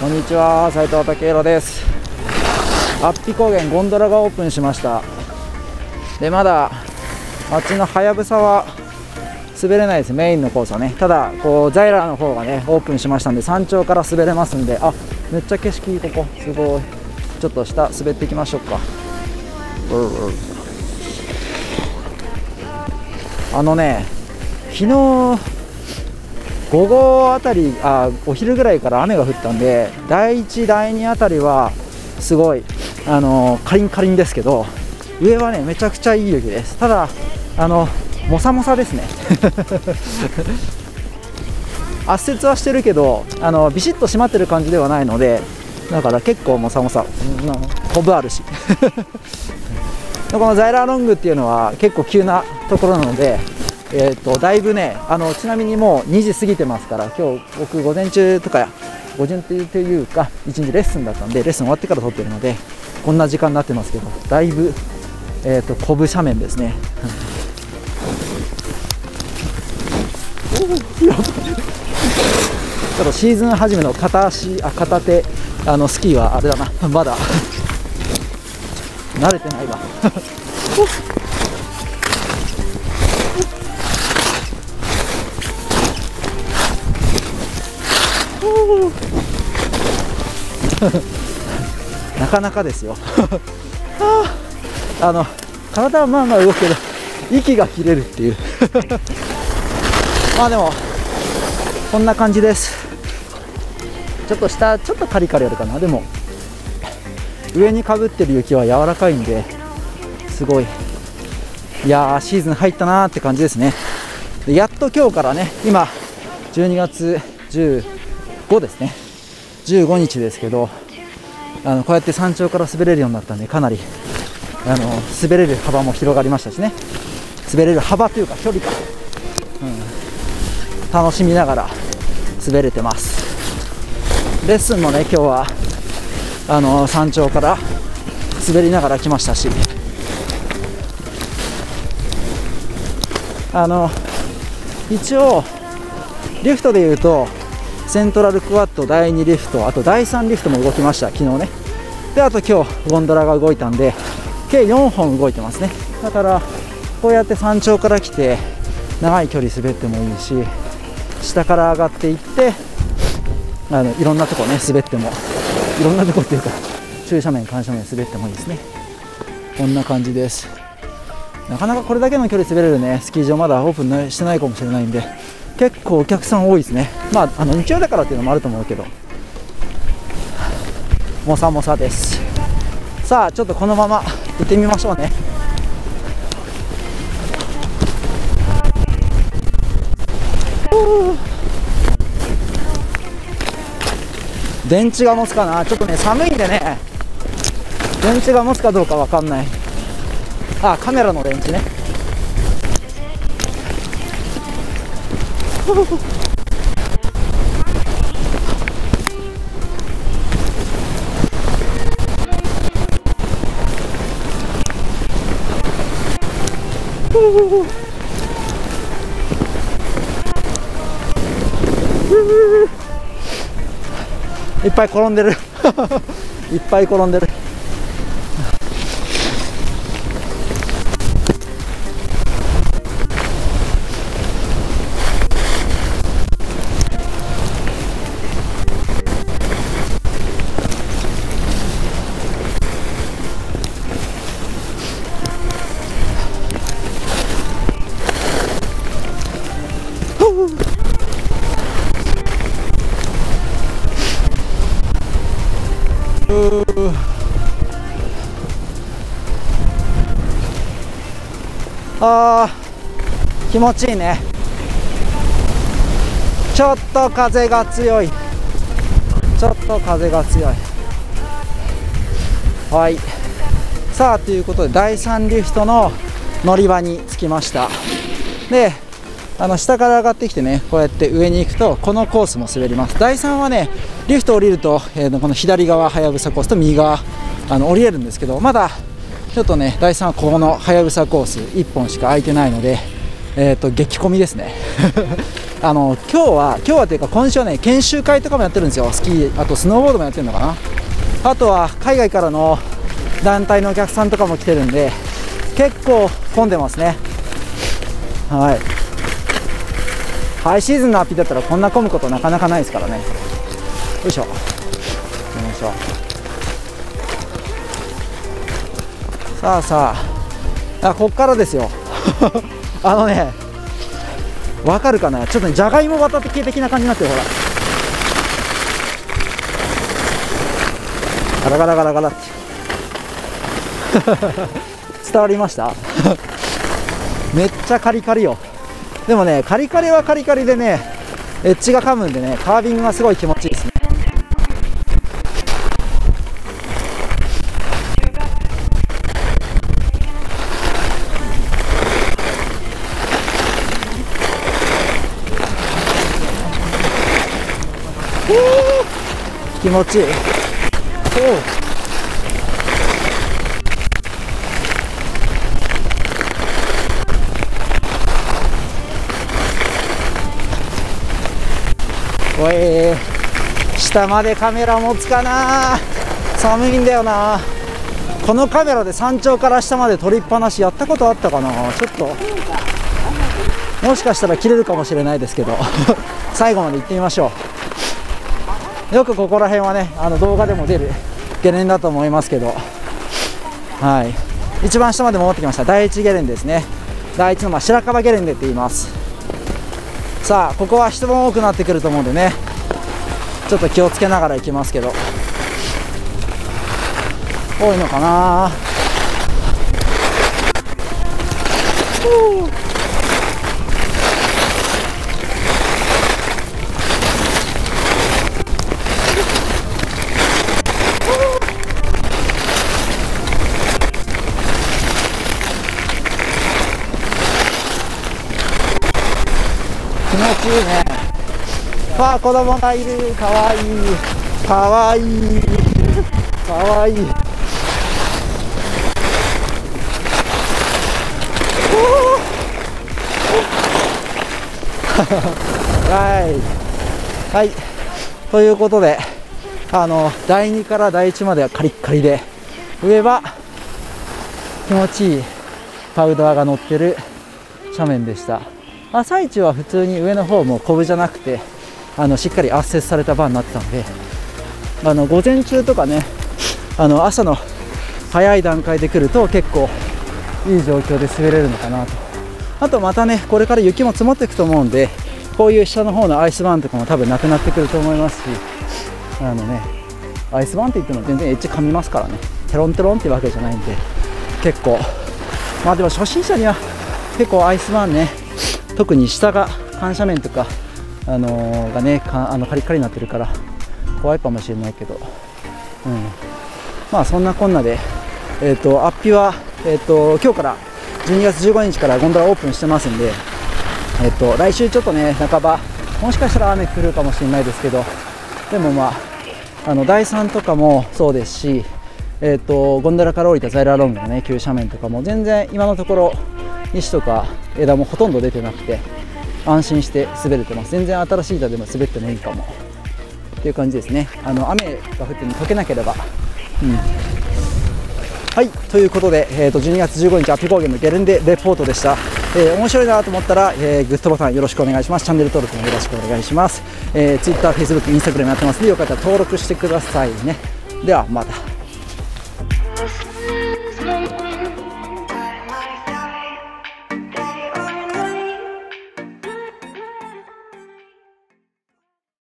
こんにちは、斉藤武弘です。安比高原ゴンドラがオープンしました。で、まだあっちのはやぶさは滑れないです、メインのコースはね。ただこうザイラーの方がねオープンしましたんで、山頂から滑れますんで、あ、めっちゃ景色いい、ここすごい。ちょっと下滑っていきましょうか。昨日午後あたり、お昼ぐらいから雨が降ったんで、第1、第2あたりはすごいカリンカリンですけど、上はねめちゃくちゃいい雪です。ただもさもさですね圧雪はしてるけどビシッと締まってる感じではないので、だから結構もさもさ、コブあるしこのザイラーロングっていうのは結構急なところなので、だいぶねちなみにもう2時過ぎてますから、今日僕午前中とか午前中というか1日レッスンだったんで、レッスン終わってから撮ってるのでこんな時間になってますけど、だいぶコブ斜面ですねちょっとシーズン初めの片手スキーはあれだなまだ慣れてないわなかなかですよ体はまあまあ動くけど息が切れるっていうまあでもこんな感じです。ちょっと下ちょっとカリカリあるかな。でも上にかぶってる雪は柔らかいんですごい、いやーシーズン入ったなーって感じですね。でやっと今日からね、今12月15ですね、15日ですけど、こうやって山頂から滑れるようになったんで、かなり滑れる幅も広がりましたしね。滑れる幅というか距離か、楽しみながら滑れてます。レッスンもね今日は山頂から滑りながら来ましたし、一応リフトでいうとセントラルクワッド第2リフト、あと第3リフトも動きました、昨日ね。であと今日ゴンドラが動いたんで計4本動いてますね。だからこうやって山頂から来て長い距離滑ってもいいし、下から上がっていっていろんなとこね滑っても、いろんなとこっていうか中斜面緩斜面滑ってもいいですね。こんな感じです。なかなかこれだけの距離滑れるねスキー場まだオープンしてないかもしれないんで、結構お客さん多いですね。まあ日曜だからっていうのもあると思うけど、もさもさです。さあちょっとこのまま行ってみましょうね。電池が持つかな。ちょっとね寒いんでね、電池が持つかどうかわかんない。カメラの電池ねいっぱい転んでるいっぱい転んでる。気持ちいいね。ちょっと風が強い、はい。さあということで第3リフトの乗り場に着きました。で下から上がってきてね、こうやって上に行くとこのコースも滑ります。第3はねリフト降りると、この左側はやぶさコースと右側降りれるんですけど、まだちょっとね第3はこのはやぶさコース1本しか空いてないので、 激混みですね今日はというか今週はね、研修会とかもやってるんですよ。スキー、あとスノーボードもやってるのかな。あとは海外からの団体のお客さんとかも来てるんで、結構混んでますね。はい、ハイシーズンのアッピだったらこんな混むことなかなかないですからね。よいしょよいしょ。さあさあ、こっからですよわかるかな、ちょっとね、じゃがいも綿的な感じになってる。ほらガラガラガラガラって伝わりましためっちゃカリカリよ。でもね、カリカリはカリカリでね、エッジが噛むんでね、カービングがすごい気持ちいいですね。気持ちいい。おい、下までカメラ持つかな。寒いんだよな。このカメラで山頂から下まで撮りっぱなしやったことあったかな。ちょっともしかしたら切れるかもしれないですけど最後まで行ってみましょう。よくここら辺はね、動画でも出るゲレンだと思いますけど、はい、一番下まで戻ってきました。第一ゲレンですね。第一の白樺ゲレンデって言います。さあ、ここは人も多くなってくると思うんでね、ちょっと気をつけながら行きますけど、多いのかな。気持ちいいね。わあ、子供がいる。かわいいかわいいかわいい。はい、ということで、第2から第1まではカリッカリで、上は気持ちいいパウダーが乗ってる斜面でした。朝一は普通に上の方もコブじゃなくて、しっかり圧接されたバーになってたので、午前中とかね、朝の早い段階で来ると結構いい状況で滑れるのかなと。あとまたね、これから雪も積もっていくと思うんで、こういう下の方のアイスバーンとかも多分なくなってくると思いますし、アイスバーンって言っても全然エッジ噛みますからね。テロンテロンってわけじゃないんで、結構まあでも初心者には結構アイスバーンね、特に下が緩斜面とか、がねカリカリになってるから怖いかもしれないけど、まあそんなこんなで、アッピは、今日から12月15日からゴンドラオープンしてますんで、来週ちょっとね半ばもしかしたら雨降るかもしれないですけど、でもまあ第3とかもそうですし、ゴンドラから降りたザイラーロングのね急斜面とかも全然今のところ石とか枝もほとんど出てなくて安心して滑れてます。全然新しい板でも滑ってもいいかもっていう感じですね。雨が降っても溶けなければ、はい、ということで、12月15日アッピ高原のゲレンデレポートでした。面白いなと思ったら、グッドボタンよろしくお願いします。チャンネル登録もよろしくお願いします。Twitter、Facebook、Instagram やってますのでよかったら登録してくださいね。ではまた。